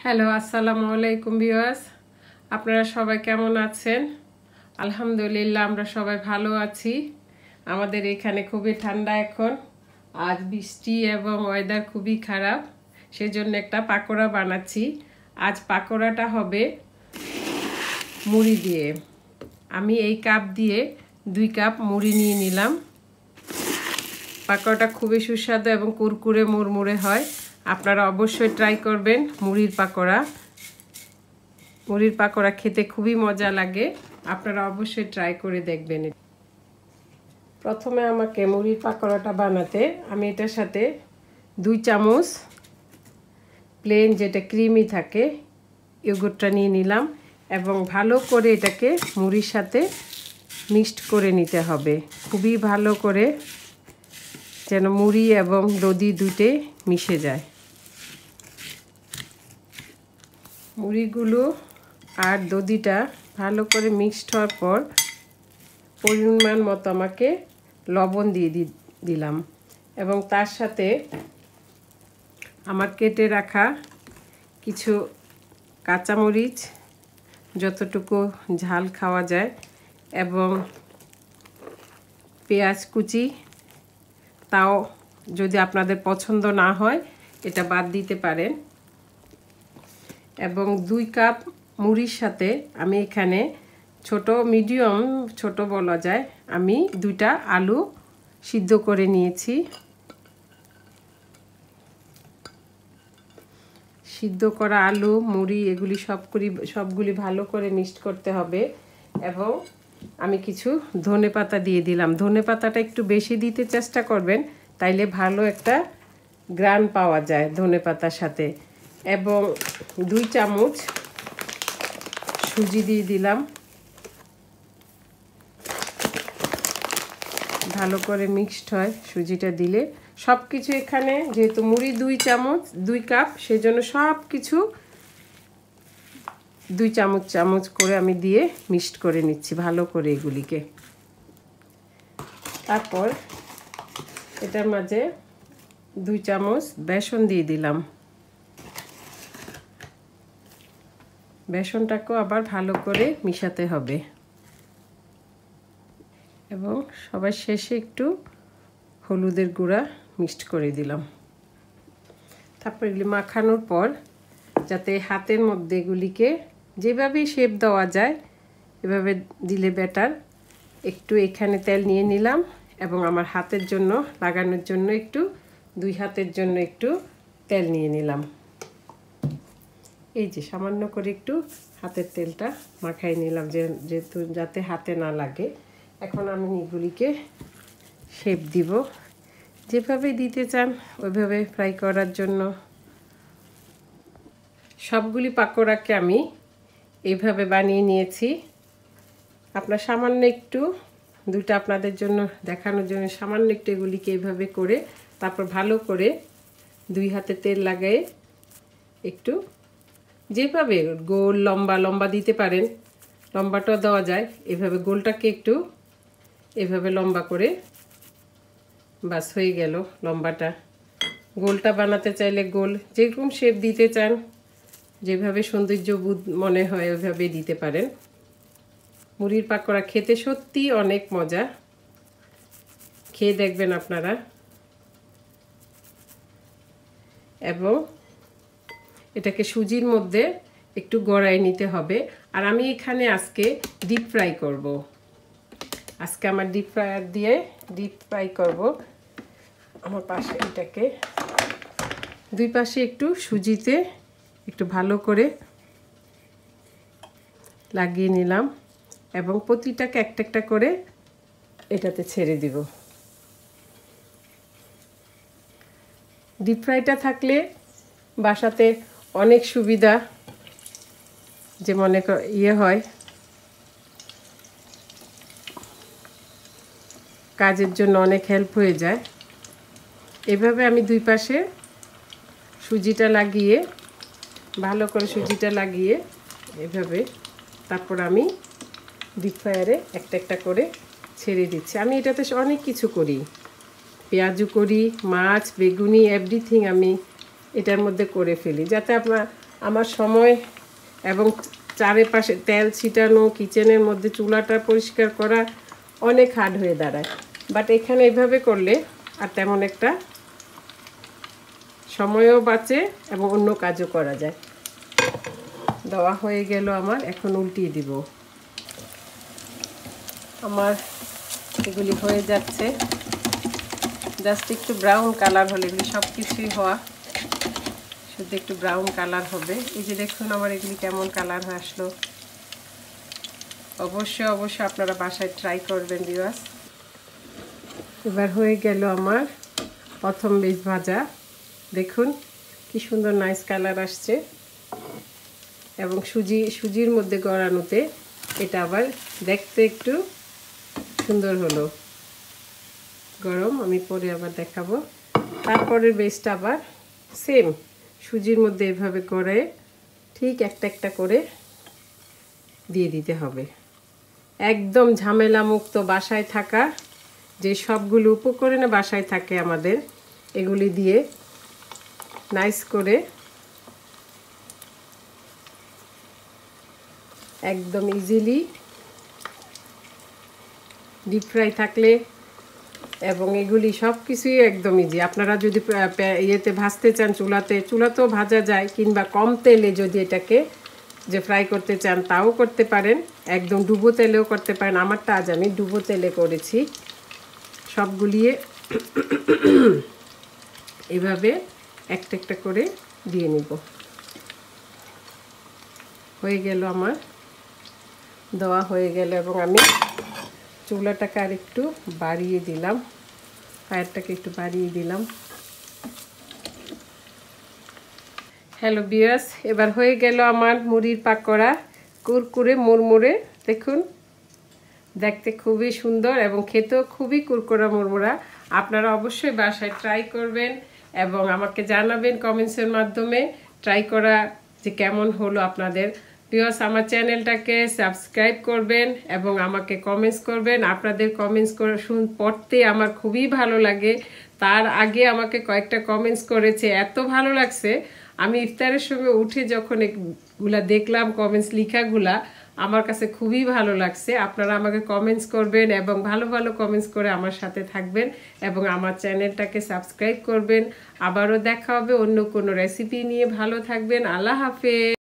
Hello, আসসালামু আলাইকুম viewers. আপনারা সবাই কেমন আছেন? আলহামদুলিল্লাহ, আমরা সবাই ভালো আছি। আমাদের এখানে খুবই ঠান্ডা এখন। আজ বৃষ্টি এবং ওয়েদার খুবই খারাপ, সেজন্য একটা পাকোড়া বানাচ্ছি। আজ পাকোড়াটা হবে মুড়ি দিয়ে। আমি এই কাপ দিয়ে 2 কাপ মুড়ি নিয়ে নিলাম। পাকোড়াটা খুবই সুস্বাদু এবং কুরকুরে মুড়মুড়ে হয়। আপনারা অবশ্যই ট্রাই করবেন মুড়ির পাকোড়া। মুড়ির পাকোড়া খেতে খুবই মজা লাগে, আপনারা অবশ্যই ট্রাই করে দেখবেন। প্রথমে আমাকে মুড়ির পাকোড়াটা বানাতে আমি এটার সাথে 2 চামচ প্লেন যেটা ক্রিমি থাকে ইয়োগর্টটা নিয়ে নিলাম এবং ভালো করে এটাকে মুড়ির সাথে মিক্সড করে নিতে হবে। খুবই ভালো করে যেন মুড়ি এবং দধি দুটোই মিশে যায়। মুড়িগুলো আর দধিটা ভালো করে মিক্সড হওয়ার পর পরিমাণ মতো আমাকে লবণ দিয়ে দিলাম এবং তার সাথে আমার কেটে রাখা কিছু কাঁচামরিচ, যতটুকু ঝাল খাওয়া যায়, এবং পেঁয়াজ কুচি, তাও যদি আপনাদের পছন্দ না হয় এটা বাদ দিতে পারেন। এবং 2 কাপ মুড়ির সাথে আমি এখানে মিডিয়াম ছোট বলা যায়, আমি 2টা আলু সিদ্ধ করে নিয়েছি। সিদ্ধ করা আলু, মুড়ি এগুলি সবগুলি ভালো করে মিক্সড করতে হবে। এবং আমি কিছু ধনেপাতা দিয়ে দিলাম। ধনেপাতাটা একটু বেশি দিতে চেষ্টা করবেন, তাইলে ভালো একটা গ্রান পাওয়া যায় ধনেপাতার সাথে। এবং 2 চামচ সুজি দিয়ে দিলাম। ভালো করে মিক্সড হয় সুজিটা দিলে। সব কিছু এখানে যেহেতু মুড়ি 2 চামচ 2 কাপ, সেজন্য সব কিছু 2 চামচ করে আমি দিয়ে মিক্সড করে নিচ্ছি ভালো করে এগুলিকে। তারপর এটার মাঝে 2 চামচ বেসন দিয়ে দিলাম। বেসনটাকেও আবার ভালো করে মিশাতে হবে এবং সবার শেষে একটু হলুদের গুঁড়া মিক্সড করে দিলাম। তারপর এগুলি মাখানোর পর যাতে হাতের মধ্যে এগুলিকে যেভাবেই শেপ দেওয়া যায় এভাবে দিলে বেটার। একটু এখানে তেল নিয়ে নিলাম এবং আমার হাতের জন্য লাগানোর জন্য একটু 2 হাতের জন্য একটু তেল নিয়ে নিলাম। এই যে সামান্য করে একটু হাতের তেলটা মাখাই নিলাম যেহেতু যাতে হাতে না লাগে। এখন আমি এগুলিকে শেপ দিব, যেভাবে দিতে চান ওইভাবে ফ্রাই করার জন্য। সবগুলি পাকোড়াকে আমি এইভাবে বানিয়ে নিয়েছি। আপনার সামান্য একটু 2টা আপনাদের জন্য দেখানোর জন্য সামান্য একটু এগুলিকে এইভাবে করে তারপর ভালো করে 2 হাতে তেল লাগায়ে একটু যেভাবে গোল লম্বা দিতে পারেন, লম্বাটাও দেওয়া যায়। এভাবে গোলটাকে একটু এভাবে লম্বা করে, বাস হয়ে গেল লম্বাটা। গোলটা বানাতে চাইলে গোল যেরকম শেপ দিতে চান, যেভাবে সৌন্দর্যবোধ মনে হয় ওইভাবে দিতে পারেন। মুড়ির পাকোড়া খেতে সত্যি অনেক মজা, খেয়ে দেখবেন আপনারা। এবং এটাকে সুজির মধ্যে একটু গড়াই নিতে হবে। আর আমি এখানে আজকে ডিপ ফ্রাই করব। আজকে আমার ডিপ ফ্রায়ার দিয়ে ডিপ ফ্রাই করব। আমার পাশে এটাকে 2 পাশে একটু সুজিতে একটু ভালো করে লাগিয়ে নিলাম এবং প্রতিটাকে একটা করে এটাতে ছেড়ে দিব। ডিপ ফ্রাইটা থাকলে বাসাতে অনেক সুবিধা, যে মনে হয় কাজের জন্য অনেক হেল্প হয়ে যায়। এভাবে আমি 2 পাশে সুজিটা লাগিয়ে ভালো করে সুজিটা লাগিয়ে এভাবে তারপর আমি ডিপ ফ্রায়ারে একটা করে ছেড়ে দিচ্ছি। আমি এটাতে অনেক কিছু করি, পেঁয়াজু করি, মাছ, বেগুনি, এভরিথিং আমি এটার মধ্যে করে ফেলি, যাতে আপনার আমার সময় এবং চারিপাশে তেল ছিটানো, কিচেনের মধ্যে চুলাটা পরিষ্কার করা অনেক হার্ড হয়ে দাঁড়ায়। বাট এখানে এইভাবে করলে আর তেমন একটা সময়ও বাঁচে এবং অন্য কাজও করা যায়। দেওয়া হয়ে গেল আমার, এখন উল্টিয়ে দিব। আমার এগুলি হয়ে যাচ্ছে, জাস্ট একটু ব্রাউন কালার হলে, এগুলি সব কিছুই হওয়া, শুধু একটু ব্রাউন কালার হবে। এই যে দেখুন আমার এগুলি কেমন কালার হয়ে আসলো। অবশ্যই অবশ্যই আপনারা বাসায় ট্রাই করবেন ভিউয়ার্স। এবার হয়ে গেল আমার প্রথম বেশ ভাজা। দেখুন কি সুন্দর নাইস কালার আসছে, এবং সুজির মধ্যে গড়ানোতে এটা আবার দেখতে একটু সুন্দর হলো। গরম, আমি পরে আবার দেখাবো। তারপরের বেসটা আবার সেম সুজির মধ্যে এভাবে করে ঠিক একটা একটা করে দিয়ে দিতে হবে। একদম ঝামেলা মুক্ত বাসায় থাকা যে সবগুলো উপকরণে বাসায় থাকে আমাদের, এগুলি দিয়ে নাইস করে একদম ইজিলি ডিপ ফ্রাই থাকলে, এবং এগুলি সব কিছুই একদম ইজি। আপনারা যদি ইয়েতে ভাজতে চান, চুলাতেও ভাজা যায়, কিংবা কম তেলে যদি এটাকে যে ফ্রাই করতে চান তাও করতে পারেন, একদম ডুবো তেলেও করতে পারেন। আমারটা আজ আমি ডুবো তেলে করেছি। সবগুলিয়ে এভাবে একটা একটা করে দিয়ে নিব। হয়ে গেল আমার, দেওয়া হয়ে গেল, এবং আমি চুলাটাকে আর একটু বাড়িয়ে দিলাম, ফায়ারটাকে একটু বাড়িয়ে দিলাম। হ্যালো ভিউয়ার্স, এবার হয়ে গেল আমার মুড়ির পাকোড়া, কুরকুরে মুড়মুড়ে। দেখুন দেখতে খুবই সুন্দর এবং খেতেও খুবই কুরকুরা মুড়মুড়া। আপনারা অবশ্যই বাসায় ট্রাই করবেন এবং আমাকে জানাবেন কমেন্টসের মাধ্যমে ট্রাই করা যে কেমন হলো আপনাদের। ভিউয়ার্স, আমার চ্যানেলটাকে সাবস্ক্রাইব করবেন এবং আমাকে কমেন্টস করবেন। আপনাদের কমেন্টস পড়তে আমার খুবই ভালো লাগে। তার আগে আমাকে কয়েকটা কমেন্টস করেছে, এত ভালো লাগছে। আমি ইফতারের সময় উঠে যখন এগুলা দেখলাম কমেন্টস লেখাগুলা, আমার কাছে খুবই ভালো লাগছে। আপনারা আমাকে কমেন্টস করবেন এবং ভালো ভালো কমেন্টস করে আমার সাথে থাকবেন এবং আমার চ্যানেলটাকে সাবস্ক্রাইব করবেন। আবারও দেখা হবে অন্য কোনো রেসিপি নিয়ে। ভালো থাকবেন। আল্লাহ হাফেজ।